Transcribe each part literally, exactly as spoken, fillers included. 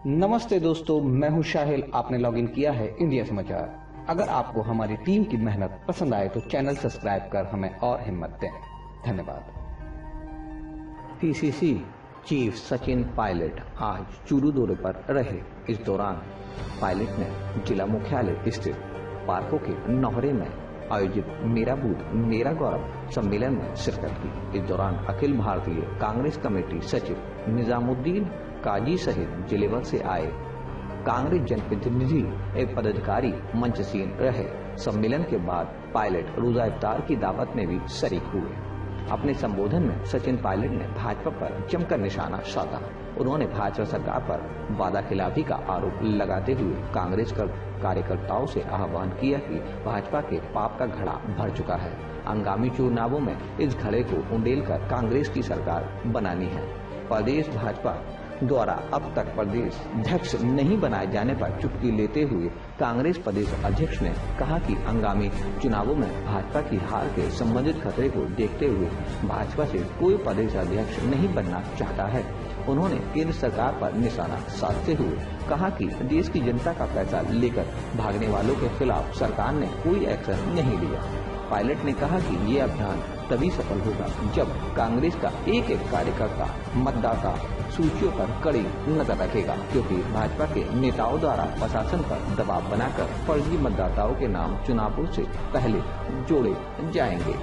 नमस्ते दोस्तों, मैं हूं शाहिल। आपने लॉगिन किया है इंडिया समाचार। अगर आपको हमारी टीम की मेहनत पसंद आए तो चैनल सब्सक्राइब कर हमें और हिम्मत दें। धन्यवाद। पीसीसी चीफ सचिन पायलट आज चूरू दौरे पर रहे। इस दौरान पायलट ने जिला मुख्यालय स्थित पार्कों के नौहरे में आयोजित मेरा बूथ मेरा गौरव सम्मेलन में शिरकत की। इस दौरान अखिल भारतीय कांग्रेस कमेटी सचिव निजामुद्दीन काजी सहित जिले भर से आए कांग्रेस जनप्रतिनिधि एवं पदाधिकारी मंचसीन रहे। सम्मेलन के बाद पायलट रोजा इफ्तार की दावत में भी शरीक हुए। अपने संबोधन में सचिन पायलट ने भाजपा पर जमकर निशाना साधा। उन्होंने भाजपा सरकार पर वादा खिलाफी का आरोप लगाते हुए कांग्रेस कार्यकर्ताओं से आह्वान किया कि भाजपा के पाप का घड़ा भर चुका है। आगामी चुनावों में इस घड़े को उंडेल कर कांग्रेस की सरकार बनानी है। प्रदेश भाजपा द्वारा अब तक प्रदेश अध्यक्ष नहीं बनाए जाने पर चुटकी लेते हुए कांग्रेस प्रदेश अध्यक्ष ने कहा कि आगामी चुनावों में भाजपा की हार के संबंधित खतरे को देखते हुए भाजपा से कोई प्रदेश अध्यक्ष नहीं बनना चाहता है। उन्होंने केंद्र सरकार पर निशाना साधते हुए कहा कि देश की जनता का पैसा लेकर भागने वालों के खिलाफ सरकार ने कोई एक्शन नहीं लिया। पायलट ने कहा कि ये अभियान तभी सफल होगा जब कांग्रेस का एक एक कार्यकर्ता मतदाता सूचियों पर कड़ी नजर रखेगा, क्योंकि भाजपा के नेताओं द्वारा प्रशासन पर दबाव बनाकर फर्जी मतदाताओं के नाम चुनावों से पहले जोड़े जाएंगे।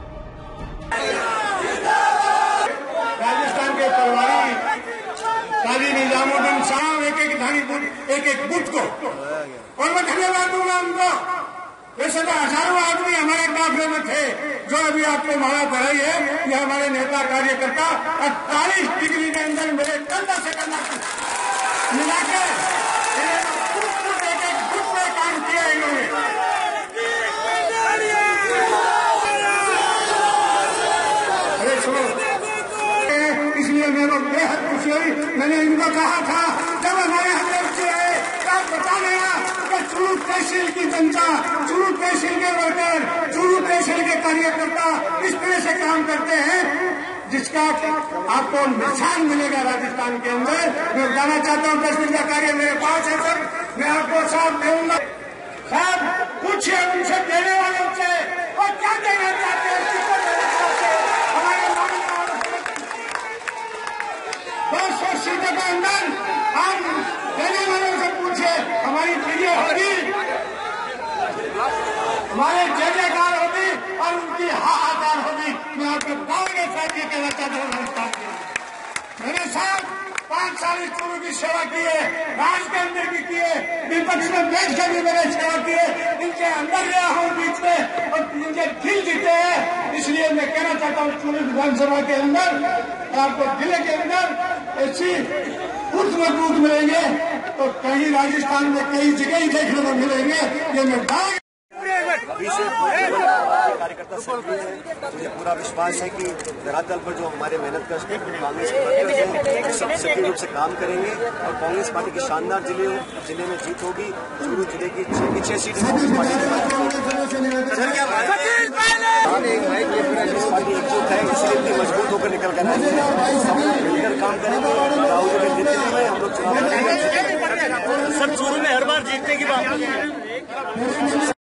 राजस्थान के प्रभारी काजी निजामुद्दीन साहब एक एक धानी एक एक बूथ को, और मैं धन्यवाद दूंगा उनको। वैसे तो हजारों आदमी हमारे काफिले में थे जो अभी आपको माला पढ़ाई है। ये हमारे नेता कार्यकर्ता अड़तालीस डिग्री के अंदर मेरे कंधा से कंधा मिलाकर एक एक गुट में काम किया इन्होंने। अरे सुनो, इसलिए मेरे बेहद खुशी हुई। मैंने इनको कहा था जब हमारे अध्यक्ष आए तब बता देना कि चूरू तहसील की जनता, चूरू तहसील के वर्कर, चूरू तहसील के कार्यकर्ता इस तरह से काम करते हैं जिसका आपको निशान मिलेगा राजस्थान के अंदर। मैं बताना चाहता हूँ, दस दिन का कार्य मेरे पास है सर, मैं आपको साहब दूंगा। साहब पूछिए उनसे, देने वालों से, और क्या देना चाहते हैं हमारे दो सौ सीटों के अंदर हम देने वालों से पूछे, हमारी विजय होगी, हमारे जय जयकार होगी और उनकी हाहाकार होगी। मैं आपके गाँव के साथ ये कहना चाहता हूँ, मैंने साहब पांच साल इस चूरू की सेवा की है, राज के अंदर भी की है, विपक्ष में देश के भी मैंने सेवा की है, इनके अंदर गया हूँ बीच में और इनके दिल जीते हैं। इसलिए मैं कहना चाहता हूँ चूरू विधानसभा के अंदर आपको जिले के अंदर ऐसी बूथ में बूथ मिलेंगे तो कहीं राजस्थान में कई जगह ही देखने को मिलेंगे। ये मैं अभी से कार्यकर्ता सक्रिय है। मुझे पूरा विश्वास है कि धरातल पर जो हमारे मेहनत का कांग्रेस के वर्कर्स हैं वो सब सक्रिय रूप से काम करेंगे और कांग्रेस पार्टी की शानदार जिले जिले में जीत होगी। चूरू जिले की छह की छह सीट कांग्रेस पार्टी एकजुट है, इसलिए इतनी मजबूत होकर निकल कर आए हैं। मिलकर काम करेंगे। राहुल जी के नेतृत्व में हम लोग चुनाव लड़ेंगे। सब चूरू में हर बार जीतने की बात